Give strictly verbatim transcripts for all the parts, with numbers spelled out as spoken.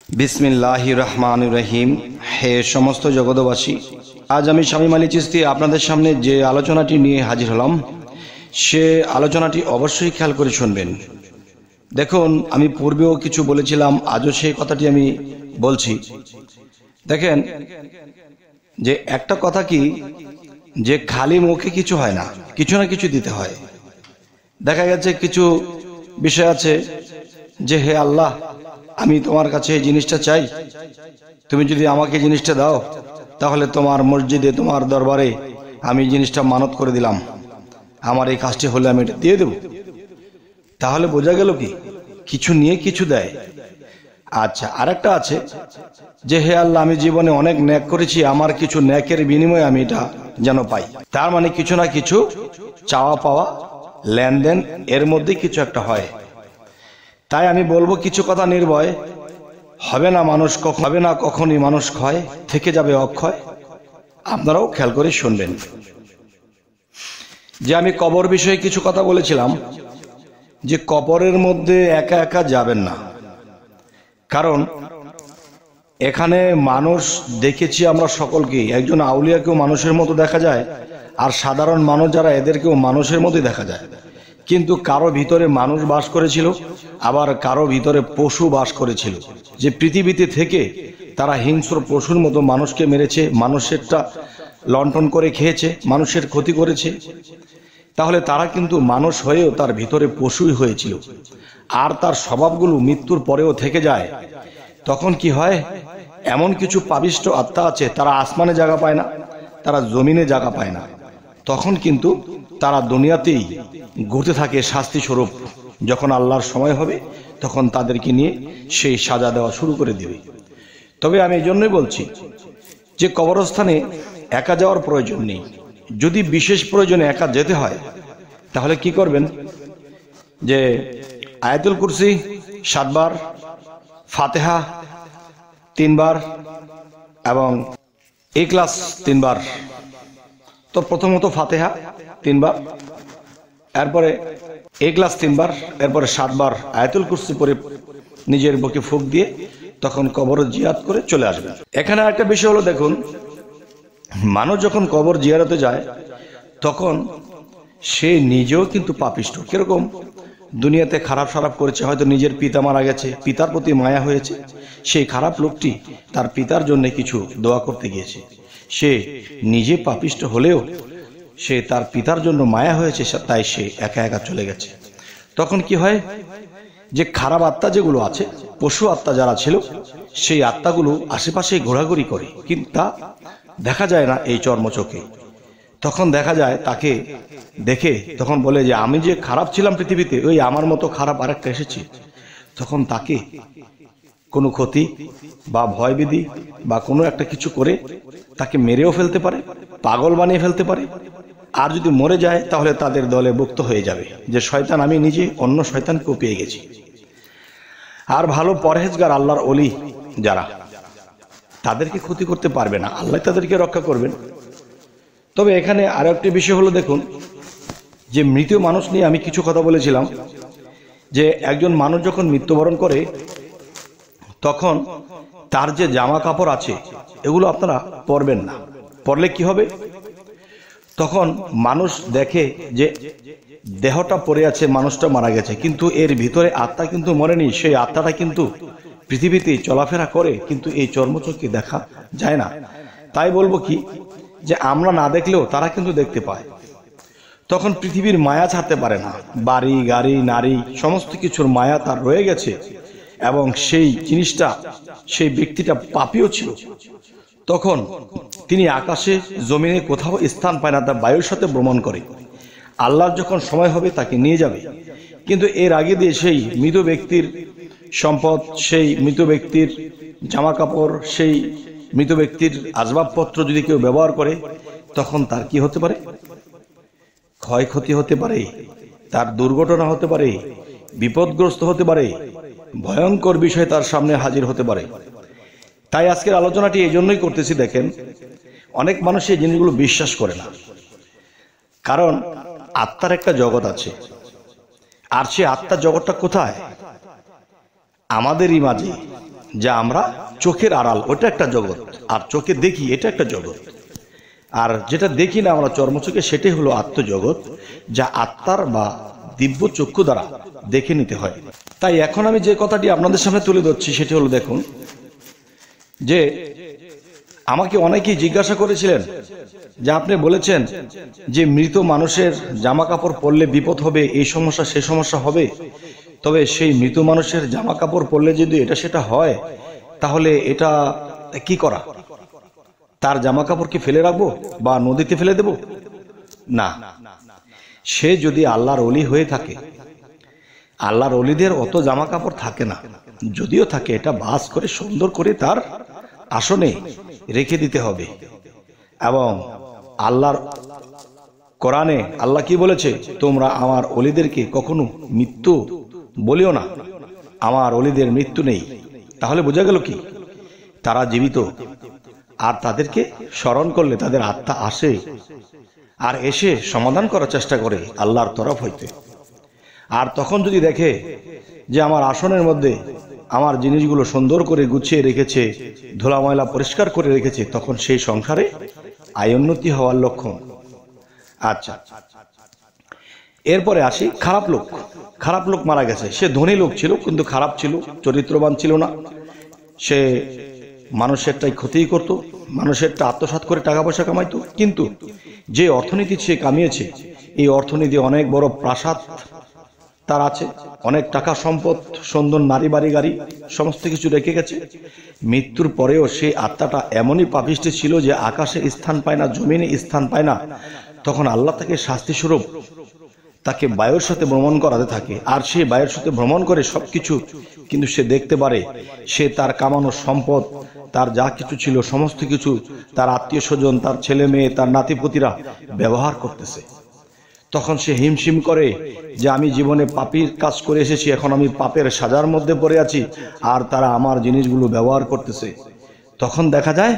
বিসমিল্লাহির রহমানির রহিম। হে সমস্ত জগৎবাসী, আজ আমি শামীম আলী চিশতি আপনাদের সামনে যে আলোচনাটি নিয়ে হাজির হলাম, সে আলোচনাটি অবশ্যই খেয়াল করে শুনবেন। দেখুন, আমি পূর্বেও কিছু বলেছিলাম, আজও সেই কথাটি আমি বলছি। দেখেন, যে একটা কথা কি, যে খালি মুখে কিছু হয় না, কিছু না কিছু দিতে হয়। দেখা গেছে কিছু বিষয় আছে যে হে আল্লাহ, আমি তোমার কাছে এই জিনিসটা চাই, তুমি যদি আমাকে জিনিসটা দাও তাহলে তোমার মসজিদে, তোমার দরবারে আমি জিনিসটা মানত করে দিলাম, আমার এই কাজটি হলে আমি এটা দিয়ে দেব। তাহলে বোঝা গেল কি, কিছু নিয়ে কিছু দেয়। আচ্ছা, আরেকটা আছে যে হে আল্লাহ, আমি জীবনে অনেক ন্যাক করেছি, আমার কিছু ন্যাকের বিনিময়ে আমি এটা যেন পাই। তার মানে কিছু না কিছু চাওয়া পাওয়া, লেনদেন, এর মধ্যে কিছু একটা হয়। তাই আমি বলবো কিছু কথা নির্ভয় হবে না, মানুষ হবে না কখনই মানুষ ক্ষয়, থেকে যাবে অক্ষয়। আপনারাও খেয়াল করে শুনবেন। যে আমি কবর বিষয়ে কিছু কথা বলেছিলাম, যে কবরের মধ্যে একা একা যাবেন না, কারণ এখানে মানুষ দেখেছি আমরা সকলকেই, একজন আউলিয়াকেও মানুষের মতো দেখা যায়, আর সাধারণ মানুষ যারা এদেরকেও মানুষের মতোই দেখা যায়। কিন্তু কারো ভিতরে মানুষ বাস করেছিল, আবার কারো ভিতরে পশু বাস করেছিল, যে পৃথিবীতে থেকে তারা হিংস্র পশুর মতো মানুষকে মেরেছে, মানুষেরটা লণ্ঠন করে খেয়েছে, মানুষের ক্ষতি করেছে। তাহলে তারা কিন্তু মানুষ হয়েও তার ভিতরে পশুই হয়েছিল, আর তার স্বভাবগুলো মৃত্যুর পরেও থেকে যায়। তখন কি হয়, এমন কিছু পাবিষ্ট আত্মা আছে, তারা আসমানে জায়গা পায় না, তারা জমিনে জায়গা পায় না। তখন কিন্তু তারা দুনিয়াতেই ঘুরতে থাকে শাস্তি স্বরূপ। যখন আল্লাহর সময় হবে, তখন তাদেরকে নিয়ে সেই সাজা দেওয়া শুরু করে দেবে। তবে আমি এই জন্যই বলছি যে কবরস্থানে একা যাওয়ার প্রয়োজন নেই। যদি বিশেষ প্রয়োজনে একা যেতে হয়, তাহলে কি করবেন, যে আয়াতুল কুরসি সাতবার, ফাতেহা তিনবার এবং ইখলাস তিনবার। তো প্রথমত ফাতেহা তিনবার, এরপরে ইখলাস তিনবার, এরপরে সাতবার আয়াতুল কুরসি পড়ে নিজের বুকে ফুঁক দিয়ে তখন কবর জিয়ারত করে চলে আসবেন। এখানে একটা বিষয় হলো, দেখুন, মানুষ যখন কবর জিয়ারতে যায় তখন সে নিজেও কিন্তু পাপিষ্ট। কিরকম, দুনিয়াতে খারাপ সারাপ করেছে, হয়তো নিজের পিতা মারা গেছে, পিতার প্রতি মায়া হয়েছে, সেই খারাপ লোকটি তার পিতার জন্য কিছু দোয়া করতে গিয়েছে, সে নিজে পাপিষ্ট হলেও সে তার পিতার জন্য মায়া হয়েছে, তাই সে একা একা চলে গেছে। তখন কি হয়, যে খারাপ আত্মা যেগুলো আছে, পশু আত্মা যারা ছিল, সেই আত্মাগুলো আশেপাশে ঘোরাঘুরি করে, কিন্তু তা দেখা যায় না এই চর্মচোখে। তখন দেখা যায় তাকে দেখে, তখন বলে যে আমি যে খারাপ ছিলাম পৃথিবীতে, ওই আমার মতো খারাপ আরেকটা এসেছে। তখন তাকে কোনো ক্ষতি বা ভয়ভীতি বা কোনো একটা কিছু করে তাকে মেরেও ফেলতে পারে, পাগল বানিয়ে ফেলতে পারে। আর যদি মরে যায় তাহলে তাদের দলে ভুক্ত হয়ে যাবে যে শয়তান আমি নিজে অন্য শয়তানকেও পেয়ে গেছি। আর ভালো পরহেজগার আল্লাহর ওলি যারা, তাদেরকে ক্ষতি করতে পারবে না, আল্লাহ তাদেরকে রক্ষা করবেন। তবে এখানে আরো একটি বিষয় হলো, দেখুন, যে মৃত মানুষ নিয়ে আমি কিছু কথা বলেছিলাম, যে একজন মানুষ যখন মৃত্যুবরণ করে তখন তার যে জামা কাপড় আছে এগুলো আপনারা পরবেন না। পরলে কি হবে, তখন মানুষ দেখে যে দেহটা পড়ে আছে, মানুষটা মারা গেছে, কিন্তু এর ভিতরে আত্মা কিন্তু মরেনি। সেই আত্মাটা কিন্তু পৃথিবীতে চলাফেরা করে, কিন্তু এই চর্মচক্ষে দেখা যায় না। তাই বলবো কি, যে আমরা না দেখলেও তারা কিন্তু দেখতে পায়। তখন পৃথিবীর মায়া ছাড়তে পারে না, বাড়ি গাড়ি নারী সমস্ত কিছুর মায়া তার রয়ে গেছে, এবং সেই জিনিসটা, সেই ব্যক্তিটা পাপীও ছিল। তখন তিনি আকাশে জমিনে কোথাও স্থান পায় না, তার বায়ুর সাথে ভ্রমণ করে। আল্লাহর যখন সময় হবে তাকে নিয়ে যাবে, কিন্তু এর আগে দিয়ে সেই মৃত ব্যক্তির সম্পদ, সেই মৃত ব্যক্তির জামা কাপড়, সেই মৃত ব্যক্তির আসবাবপত্র যদি কেউ ব্যবহার করে, তখন তার কি হতে পারে, ক্ষয়ক্ষতি হতে পারে, তার দুর্ঘটনা হতে পারে, বিপদগ্রস্ত হতে পারে, ভয়ঙ্কর বিষয় তার সামনে হাজির হতে পারে। তাই আজকের আলোচনাটি এই জন্যই করতেছি। দেখেন, অনেক মানুষ এই জিনিসগুলো বিশ্বাস করে না, কারণ আত্মার একটা জগৎ আছে, আর সে আত্মার জগৎটা কোথায়, আমাদেরই মাঝে, যা আমরা চোখের আড়াল, ওটা একটা জগৎ, আর চোখে দেখি এটা একটা জগৎ। আর যেটা দেখি না আমরা চর্মচোখে, সেটাই হলো আত্মজগৎ, যা আত্মার বা দিব্য চক্ষু দ্বারা দেখে নিতে হয়। তাই এখন আমি যে কথাটি আপনাদের সামনে তুলে ধরছি সেটি হলো, দেখুন যে আমাকে অনেকেই জিজ্ঞাসা করেছিলেন যে আপনি বলেছেন যে মৃত মানুষের জামা কাপড় পরলে বিপদ হবে, এই সমস্যা সে সমস্যা হবে। তবে সেই মৃত মানুষের জামা কাপড় পরলে যদি এটা সেটা হয়, তাহলে এটা কি করা? তার জামা কাপড় কি ফেলে রাখবো বা নদীতে ফেলে দেব? না, সে যদি আল্লাহর ওলি হয়ে থাকে, আল্লাহর ওলিদের অত জামা কাপড় থাকে না, যদিও থাকে এটা ভাঁজ করে সুন্দর করে তার আসনে রেখে দিতে হবে। এবং আল্লাহর কোরআনে আল্লাহ কি বলেছে, তোমরা আমার ওলিদেরকে কখনো মৃত্যু বলিও না, আমার ওলিদের মৃত্যু নেই। তাহলে বোঝা গেল কি, তারা জীবিত, আর তাদেরকে স্মরণ করলে তাদের আত্মা আসে আর এসে সমাধান করার চেষ্টা করে আল্লাহর তরফ হইতে। আর তখন যদি দেখে যে আমার আসনের মধ্যে আমার জিনিসগুলো সুন্দর করে গুছিয়ে রেখেছে, ধুলা ময়লা পরিষ্কার করে রেখেছে, তখন সেই সংসারে আয়োন্নতি হওয়ার লক্ষণ। আচ্ছা, এরপরে আসি খারাপ লোক। খারাপ লোক মারা গেছে, সে ধনী লোক ছিল কিন্তু খারাপ ছিল, চরিত্রবান ছিল না, সে মানুষেরটাই ক্ষতি করত, মানুষেরটা আত্মসাৎ করে টাকা পয়সা কামাইতো। কিন্তু যে অর্থনীতি সে কামিয়েছে, এই অর্থনীতি অনেক বড় প্রাসাদ তার আছে, অনেক টাকা সম্পদ, সুন্দর নারী বাড়ি গাড়ি সমস্ত কিছু রেখে গেছে। মৃত্যুর পরেও সেই আত্মাটা এমনই পাপিষ্টি ছিল যে আকাশে স্থান পায় না, জমিনে স্থান পায় না। তখন আল্লাহ তাকে শাস্তি স্বরূপ তাকে বায়ুর সাথে ভ্রমণ করাতে থাকে, আর সে বায়ুর সাথে ভ্রমণ করে সবকিছু কিন্তু সে দেখতে পারে, সে তার কামানো সম্পদ, তার যা কিছু ছিল সমস্ত কিছু তার আত্মীয় স্বজন, তার ছেলে মেয়ে, তার নাতিপুতিরা ব্যবহার করতেছে। তখন সে হিমশিম করে যে আমি জীবনে পাপীর কাজ করে এসেছি, এখন আমি পাপের সাজার মধ্যে পড়ে আছি, আর তারা আমার জিনিসগুলো ব্যবহার করতেছে। তখন দেখা যায়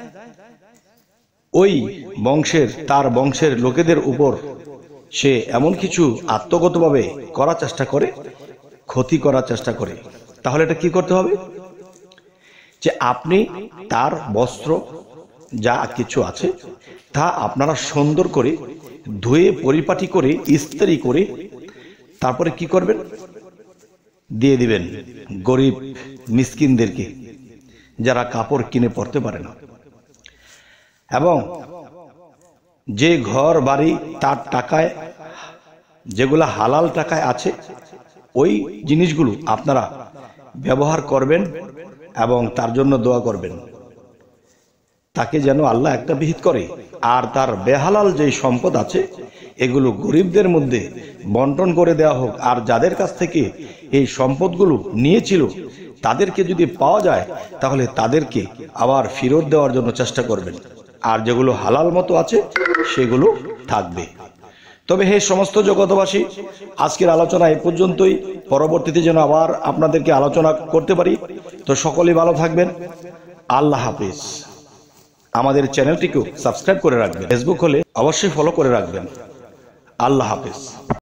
ওই বংশের, তার বংশের লোকেদের উপর সে এমন কিছু আত্মগতভাবে করার চেষ্টা করে, ক্ষতি করার চেষ্টা করে। তাহলে এটা কি করতে হবে, যে আপনি তার বস্ত্র যা কিছু আছে তা আপনারা সুন্দর করে ধুয়ে পরিপাটি করে ইস্ত্রি করে তারপরে কি করবেন, দিয়ে দিবেন গরিব মিসকিনদেরকে, যারা কাপড় কিনে পরতে পারে না। এবং যে ঘর বাড়ি তার টাকায়, যেগুলা হালাল টাকায় আছে, ওই জিনিসগুলো আপনারা ব্যবহার করবেন এবং তার জন্য দোয়া করবেন, তাকে যেন আল্লাহ একটা বিহিত করে। আর তার বেহালাল যে সম্পদ আছে এগুলো গরিবদের মধ্যে বন্টন করে দেওয়া হোক। আর যাদের কাছ থেকে এই সম্পদগুলো নিয়েছিল তাদেরকে যদি পাওয়া যায় তাহলে তাদেরকে আবার ফেরত দেওয়ার জন্য চেষ্টা করবেন। আর যেগুলো হালাল মতো আছে সেগুলো থাকবে। তবে হে সমস্ত জগতবাসী, আজকের আলোচনা এই পর্যন্তই। পরবর্তীতে যেন আবার আপনাদেরকে আলোচনা করতে পারি। তো সকলেই ভালো থাকবেন। আল্লাহ হাফিজ। আমাদের চ্যানেলটিকেও সাবস্ক্রাইব করে রাখবেন। ফেসবুক হলে অবশ্যই ফলো করে রাখবেন। আল্লাহ হাফিজ।